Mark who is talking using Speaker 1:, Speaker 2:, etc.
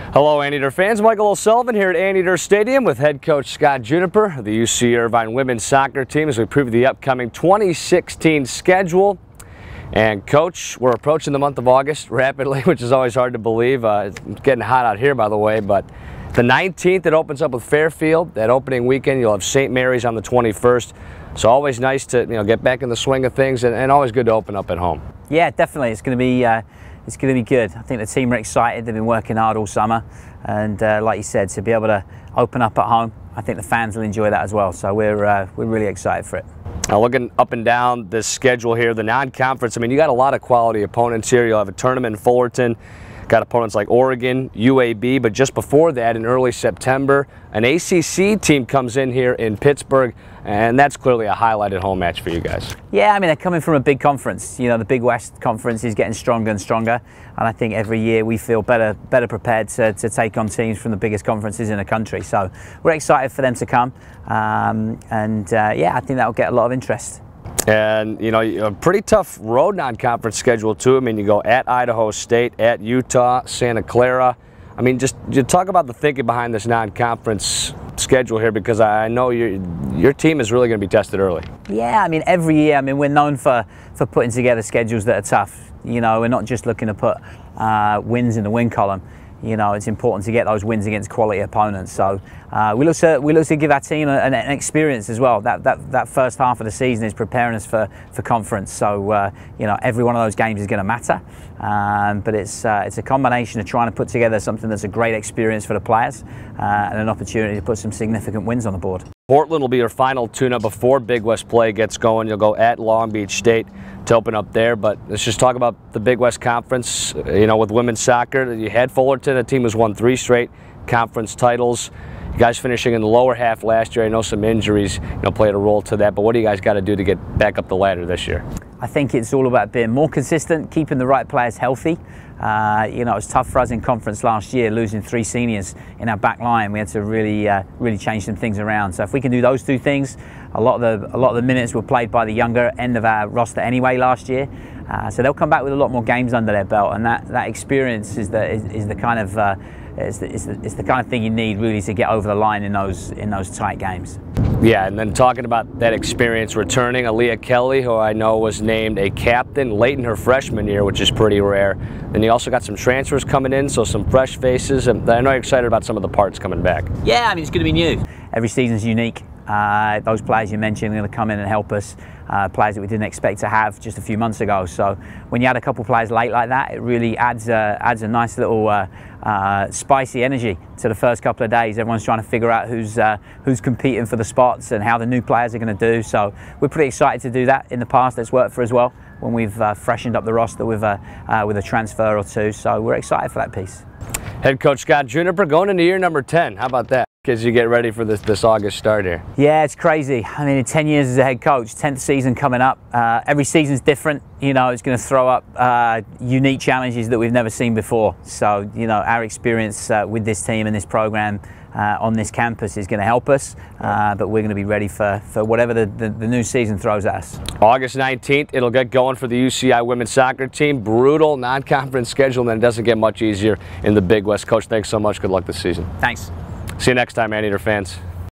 Speaker 1: Hello, Anteater fans. Michael O'Sullivan here at Anteater Stadium with head coach Scott Juniper of the UC Irvine women's soccer team as we preview the upcoming 2016 schedule. And coach, we're approaching the month of August rapidly, which is always hard to believe. It's getting hot out here, by the way, but the 19th it opens up with Fairfield. That opening weekend you'll have St. Mary's on the 21st. So always nice to get back in the swing of things, and always good to open up at home.
Speaker 2: Yeah, definitely. It's going to be good. I think the team are excited. They've been working hard all summer, and like you said, to be able to open up at home, I think the fans will enjoy that as well. So we're really excited for it.
Speaker 1: Now looking up and down this schedule here, the non-conference, I mean, you got a lot of quality opponents here. You'll have a tournament in Fullerton. Got opponents like Oregon, UAB, but just before that, in early September, an ACC team comes in here in Pittsburgh, and that's clearly a highlighted home match for you guys.
Speaker 2: Yeah, I mean, they're coming from a big conference. You know, the Big West Conference is getting stronger and stronger, and I think every year we feel better prepared to take on teams from the biggest conferences in the country. So we're excited for them to come, yeah, I think that'll get a lot of interest.
Speaker 1: And, a pretty tough road non-conference schedule, too. I mean, you go at Idaho State, at Utah, Santa Clara. I mean, just talk about the thinking behind this non-conference schedule here, because I know your team is really going to be tested early.
Speaker 2: Yeah, I mean, every year, I mean, we're known for putting together schedules that are tough. We're not just looking to put wins in the win column. It's important to get those wins against quality opponents. So we look to give our team an experience as well. That first half of the season is preparing us for conference. So every one of those games is going to matter. But it's a combination of trying to put together something that's a great experience for the players and an opportunity to put some significant wins on the board.
Speaker 1: Portland will be your final tune-up before Big West play gets going. You'll go at Long Beach State to open up there, but let's just talk about the Big West Conference. With women's soccer, you had Fullerton, a team who's won 3 straight conference titles. You guys finishing in the lower half last year. I know some injuries played a role to that, but what do you guys got to do to get back up the ladder this year?
Speaker 2: I think it's all about being more consistent, keeping the right players healthy. It was tough for us in conference last year, losing 3 seniors in our back line. We had to really change some things around. So if we can do those 2 things, a lot of the minutes were played by the younger end of our roster anyway last year. So they'll come back with a lot more games under their belt, and that experience is the kind of thing you need really to get over the line in those tight games.
Speaker 1: Yeah, and then talking about that experience returning, Aaliyah Kelly, who I know was named a captain late in her freshman year, which is pretty rare. Then you also got some transfers coming in, so some fresh faces, and I know you're excited about some of the parts coming back.
Speaker 2: Yeah, I mean, it's going to be new. Every season's unique. Those players you mentioned are going to come in and help us, players that we didn't expect to have just a few months ago. So when you add a couple players late like that, it really adds a nice little spicy energy to the first couple of days. Everyone's trying to figure out who's competing for the spots and how the new players are going to do. So we're pretty excited to do that. In the past, it's worked for us well when we've freshened up the roster with a transfer or 2. So we're excited for that piece.
Speaker 1: Head coach Scott Juniper going into year number 10. How about that? As you get ready for this August start here.
Speaker 2: Yeah, it's crazy. I mean, in 10 years as a head coach, 10th season coming up. Every season's different. It's going to throw up unique challenges that we've never seen before. So, our experience with this team and this program on this campus is going to help us, but we're going to be ready for whatever the new season throws at us.
Speaker 1: August 19th, it'll get going for the UCI women's soccer team. Brutal non-conference schedule, and then it doesn't get much easier in the Big West. Coach, thanks so much. Good luck this season.
Speaker 2: Thanks.
Speaker 1: See you next time, Anteater fans.